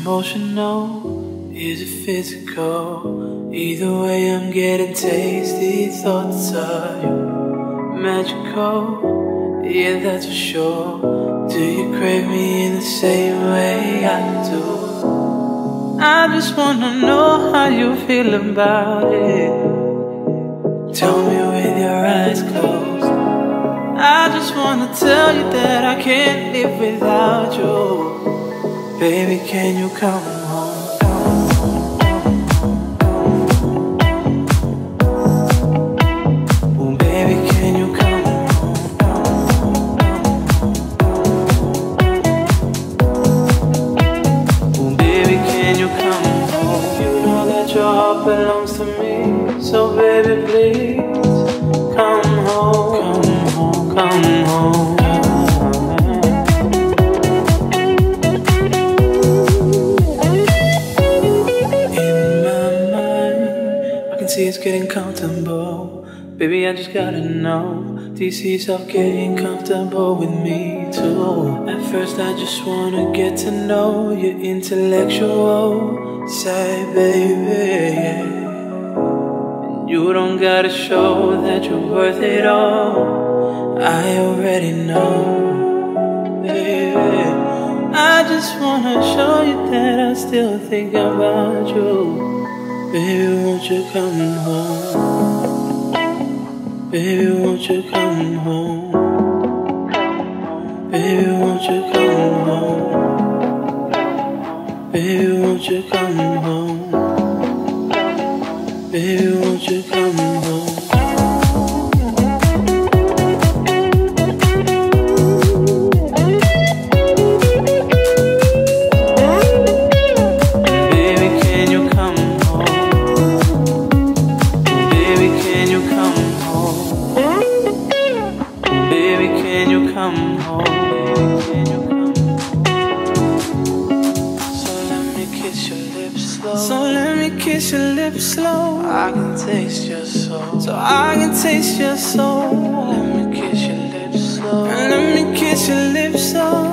emotional? Is it physical? Either way I'm getting tasty thoughts of you. Magical, yeah that's for sure. Do you crave me in the same way I do? I just wanna know how you feel about it. Tell me with your eyes closed. I just wanna tell you that I can't live without you. Baby, can you come home? Oh, baby, can you come home? Oh, baby, can you come home? You know that your heart belongs to me, so baby, please come home, come home, come home. See it's getting comfortable. Baby, I just gotta know, do you see yourself getting comfortable with me too? At first I just wanna get to know your intellectual side, baby, yeah. And you don't gotta show that you're worth it all, I already know, baby. I just wanna show you that I still think about you. Baby, won't you come home? Baby, won't you come home? Baby, won't you come home? Baby, won't you come home? Baby, won't you come home? Come home, can you come? So let me kiss your lips slow. So let me kiss your lips slow. I can taste your soul. So I can taste your soul. Let me kiss your lips slow. And let me kiss your lips slow.